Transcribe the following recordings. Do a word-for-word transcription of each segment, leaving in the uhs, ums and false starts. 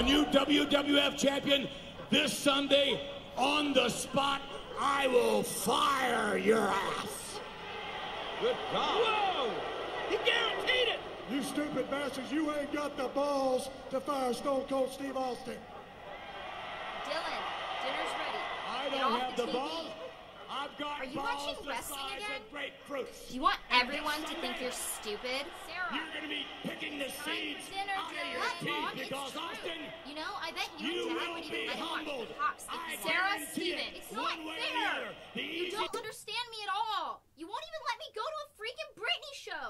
the new W W F champion this Sunday on the spot. I will fire your ass. Good God. Whoa! He guaranteed it! You stupid bastards, you ain't got the balls to fire Stone Cold Steve Austin. Dylan, dinner's ready. I Get don't off have the the T V. balls. I've got Are you balls watching the wrestling size again? of grapefruits. Do you want And everyone this to think Sunday, you're stupid? Sarah, You're gonna be picking the time seeds for dinner, out of your Dylan. teeth Mom, because it's true. Austin, You know, I bet you, you and Dad will would be even let him watch humbled. the cops. I Sarah, guarantee Steven, it. it's not One way or the fair. other. The You easy- don't understand me at all. You won't even let me go to a freaking Britney show.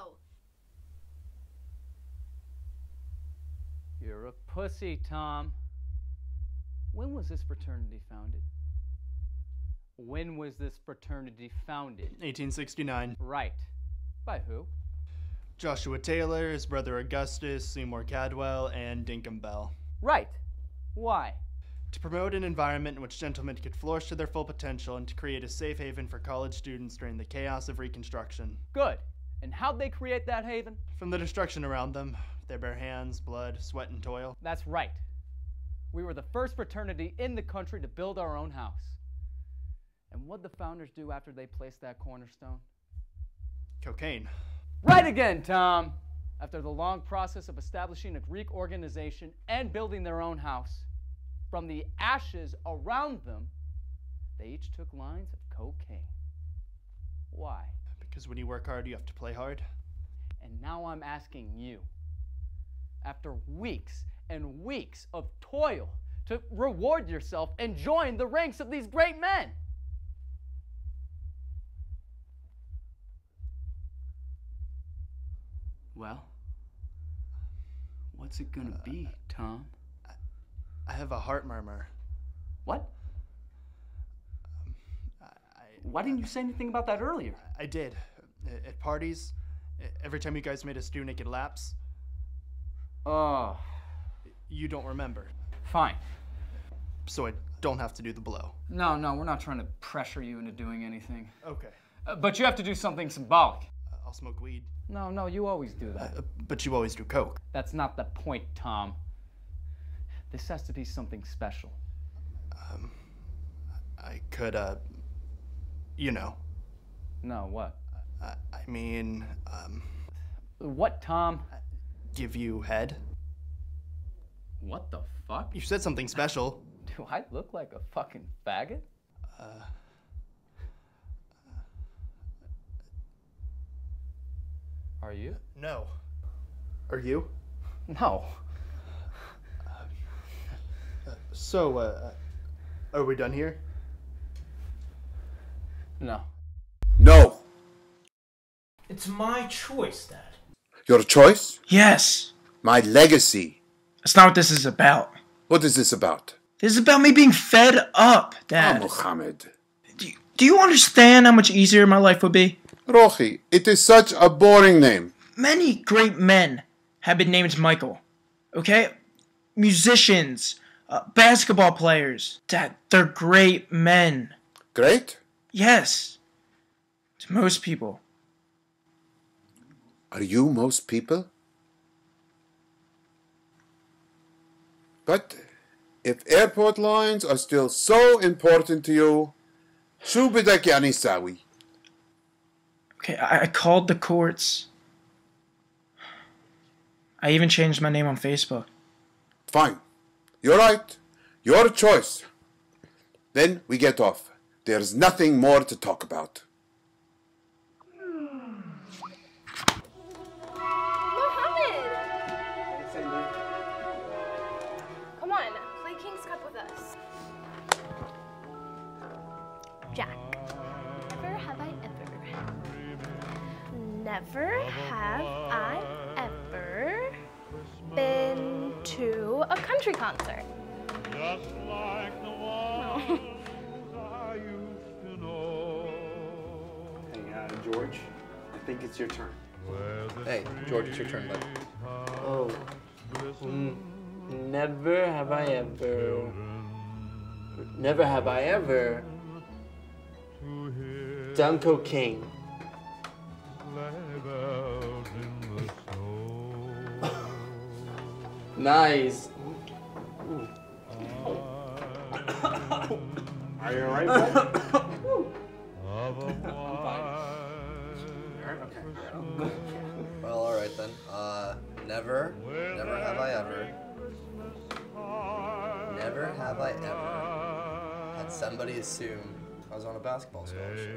You're a pussy, Tom. When was this fraternity founded? When was this fraternity founded? eighteen sixty-nine. Right. By who? Joshua Taylor, his brother Augustus, Seymour Cadwell, and Dinkum Bell. Right. Why? To promote an environment in which gentlemen could flourish to their full potential and to create a safe haven for college students during the chaos of Reconstruction. Good. And how'd they create that haven? From the destruction around them, their bare hands, blood, sweat, and toil. That's right. We were the first fraternity in the country to build our own house. And what'd the founders do after they placed that cornerstone? Cocaine. Right again, Tom! After the long process of establishing a Greek organization and building their own house, from the ashes around them, they each took lines of cocaine. Why? Because when you work hard, you have to play hard. And now I'm asking you, after weeks and weeks of toil, to reward yourself and join the ranks of these great men. Well, what's it gonna be, Tom? I have a heart murmur. What? Um, I, Why didn't you say anything about that earlier? I did. At parties, every time you guys made us do naked laps. Oh. You don't remember. Fine. So I don't have to do the blow. No, no, we're not trying to pressure you into doing anything. Okay. Uh, but you have to do something symbolic. Uh, I'll smoke weed. No, no, you always do that. Uh, but you always do coke. That's not the point, Tom. This has to be something special. Um, I could, uh, you know. No, what? I, I mean, um... What, Tom? Give you head. What the fuck? You said something special. Do I look like a fucking faggot? Uh... Are you? No. Are you? No. Uh, so, uh, are we done here? No. No. It's my choice, Dad. Your choice? Yes. My legacy. That's not what this is about. What is this about? This is about me being fed up, Dad. Oh, Mohammed. Do you, do you understand how much easier my life would be? Rochi, it is such a boring name. Many great men have been named Michael. Okay? Musicians, uh, basketball players. Dad, they're great men. Great? Yes. To most people. Are you most people? But if airport lines are still so important to you, شو بدك يعني ساوي? Okay, I, I called the courts. I even changed my name on Facebook. Fine. You're right. Your choice. Then we get off. There's nothing more to talk about. Mohammed! Come on, play King's Cup with us. Jack. Never have I ever. Never have I ever been to a country concert. Just like the ones I used to know. Hey, uh, George, I think it's your turn. Hey, George, it's your turn, bud. Oh. Mm, never have I ever. Never have I ever done cocaine. Nice. Are you alright, bud? I'm fine. Okay. Well, alright then. Uh, never, never have I ever, never have I ever had somebody assume I was on a basketball scholarship.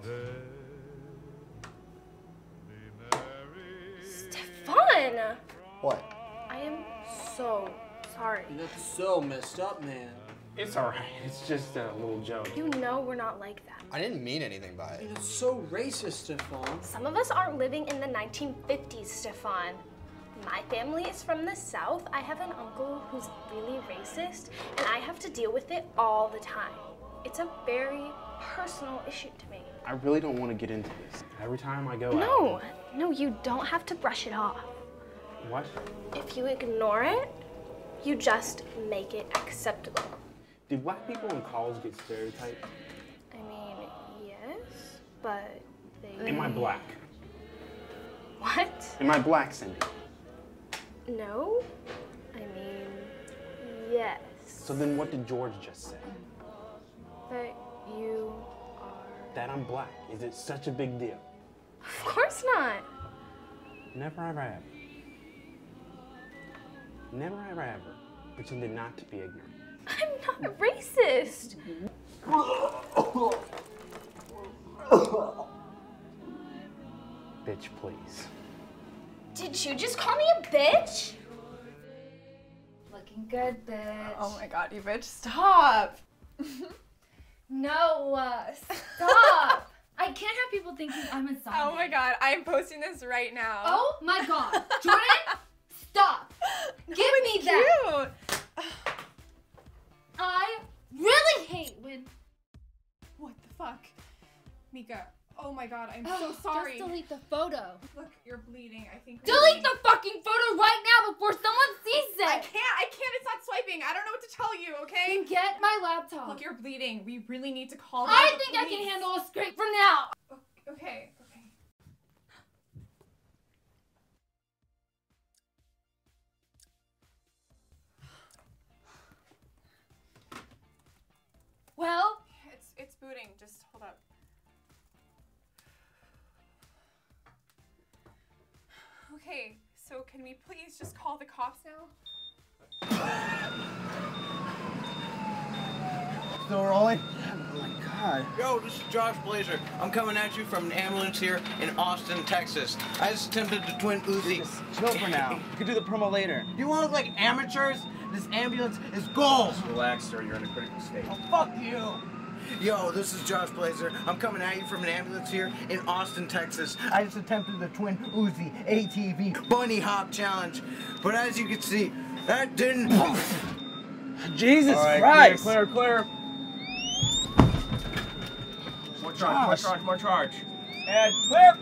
Stefan! What? I am so sorry. That's so messed up, man. It's alright. It's just a little joke. You know we're not like that. I didn't mean anything by it. It's so racist, Stefan. Some of us aren't living in the nineteen fifties, Stefan. My family is from the South. I have an uncle who's really racist, and I have to deal with it all the time. It's a very personal issue to me. I really don't want to get into this. Every time I go No, out... no, you don't have to brush it off. What? If you ignore it, you just make it acceptable. Do black people in college get stereotyped? I mean, yes, but they... Am I black? What? Am I black, Cindy? No. I mean, yes. So then what did George just say? That you are... That I'm black. Is it such a big deal? Of course not. Never ever ever. Never ever ever pretended not to be ignorant. I'm not racist. Bitch, please. Did you just call me a bitch? Looking good, bitch. Oh my god, you bitch, stop! No, uh, stop! I can't have people thinking I'm a zombie. Oh my god, I'm posting this right now. Oh my god. Jordan, stop! No, Give me cute. that! I really hate when... What the fuck? Mika, oh my god, I'm so sorry. Just delete the photo. Look, you're bleeding, I think. Delete the fucking photo right now before someone sees it! I can't, I can't, it's not swiping. I don't know what to tell you, okay? Then get my laptop. Look, you're bleeding. We really need to call the I think police. I can handle a scrape for now. Okay, okay. Well, It's it's booting. Just hold up. Okay, so can we please just call the cops now? Still rolling? Oh my god. Yo, this is Josh Blazer. I'm coming at you from an ambulance here in Austin, Texas. I just attempted to twin Uzi. Just chill for now. You can do the promo later. You wanna look like amateurs? This ambulance is gold. Relax, sir. You're in a critical state. Oh, fuck you. Yo, this is Josh Blazer. I'm coming at you from an ambulance here in Austin, Texas. I just attempted the twin Uzi A T V bunny hop challenge. But as you can see, that didn't... Jesus All right, Christ! Clear, clear, clear. More charge, more charge, more charge. And clear!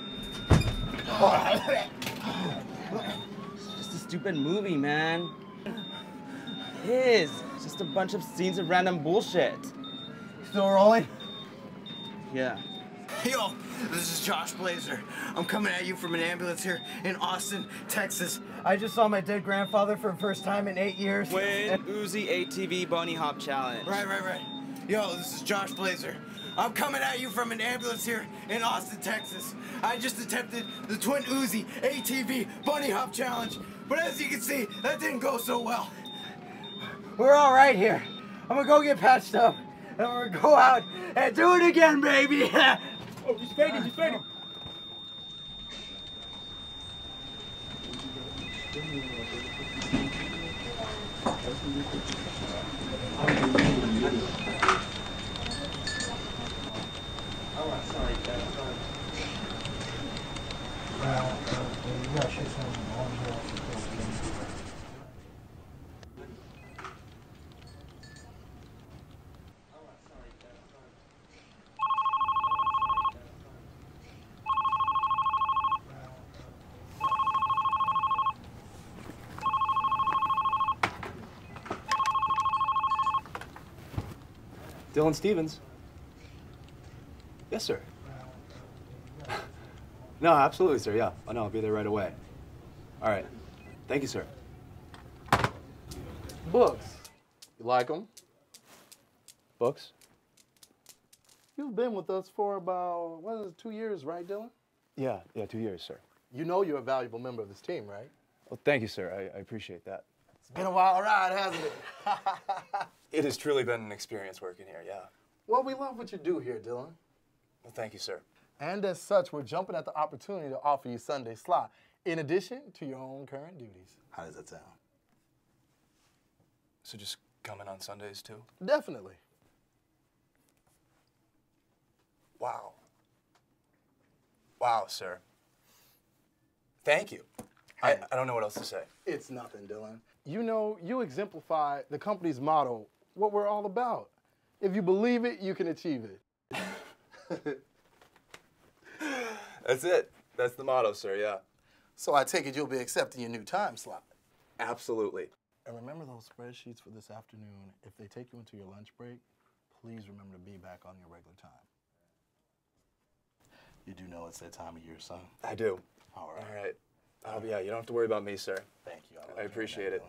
It's just a stupid movie, man. It is. It's just a bunch of scenes of random bullshit. Still rolling? Yeah. Yo, this is Josh Blazer. I'm coming at you from an ambulance here in Austin, Texas. I just saw my dead grandfather for the first time in eight years. Twin Uzi A T V bunny hop challenge. Right, right, right. Yo, this is Josh Blazer. I'm coming at you from an ambulance here in Austin, Texas. I just attempted the twin Uzi A T V bunny hop challenge, but as you can see, that didn't go so well. We're all right here. I'm gonna go get patched up, and we're gonna go out and do it again, baby. Oh, he's fading, he's fading. Dylan Stevens. Yes, sir. No, absolutely, sir. Yeah. I know. I'll be there right away. All right. Thank you, sir. Books. You like them? Books? You've been with us for about, what is it, two years, right, Dylan? Yeah, yeah, two years, sir. You know you're a valuable member of this team, right? Well, thank you, sir. I, I appreciate that. It's been a wild ride, hasn't it? It has truly been an experience working here, yeah. Well, we love what you do here, Dylan. Well, thank you, sir. And as such, we're jumping at the opportunity to offer you Sunday slot, in addition to your own current duties. How does that sound? So just come in on Sundays, too? Definitely. Wow. Wow, sir. Thank you. I, I don't know what else to say. It's nothing, Dylan. You know, you exemplify the company's motto, what we're all about. If you believe it, you can achieve it. That's it. That's the motto, sir, yeah. So I take it you'll be accepting your new time slot. Absolutely. And remember those spreadsheets for this afternoon. If they take you into your lunch break, please remember to be back on your regular time. You do know it's that time of year, son? I do. All right. All right. I'll be, yeah, you don't have to worry about me, sir. Thank you. I appreciate it.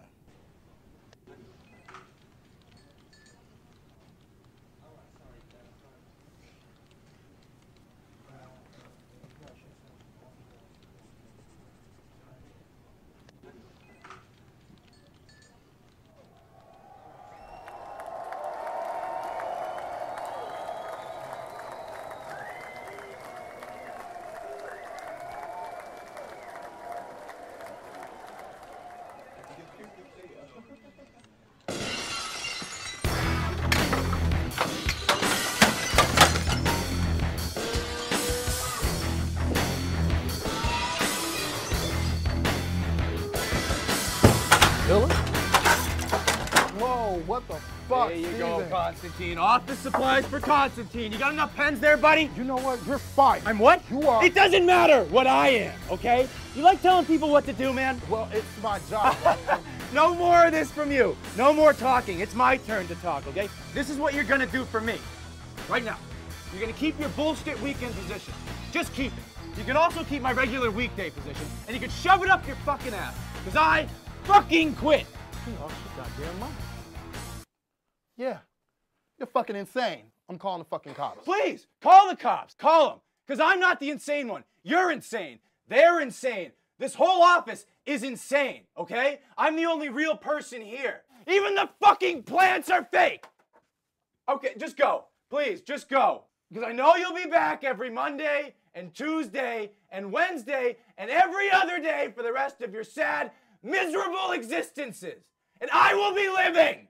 Dylan? Whoa, what the fuck? There you Steven? go, Constantine. Office supplies for Constantine. You got enough pens there, buddy? You know what? You're fired. I'm what? You are. It doesn't matter what I am, okay? You like telling people what to do, man? Well, it's my job. No more of this from you. No more talking. It's my turn to talk, okay? This is what you're gonna do for me. Right now. You're gonna keep your bullshit weekend position. Just keep it. You can also keep my regular weekday position, and you can shove it up your fucking ass. Because I fucking quit. You lost your goddamn mind. Yeah. You're fucking insane. I'm calling the fucking cops. Please, call the cops. Call them. Because I'm not the insane one. You're insane. They're insane. This whole office is insane, okay? I'm the only real person here. Even the fucking plants are fake. Okay, just go. Please, just go. Because I know you'll be back every Monday and Tuesday and Wednesday and every other day for the rest of your sad, miserable existences. And I will be living.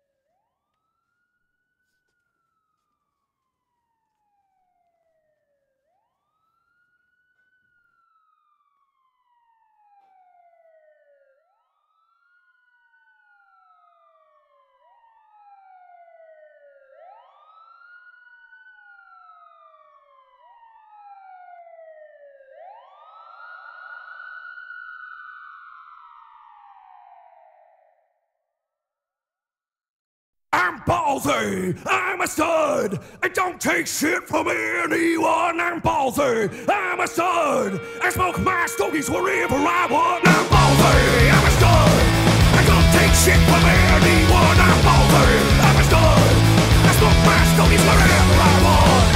I'm ballsy, I'm a stud. I don't take shit from anyone. I'm ballsy, I'm a stud. I smoke my stogies wherever I want. I'm ballsy, I'm a stud. I don't take shit from anyone. I'm ballsy, I'm a stud. I smoke my stogies wherever I want.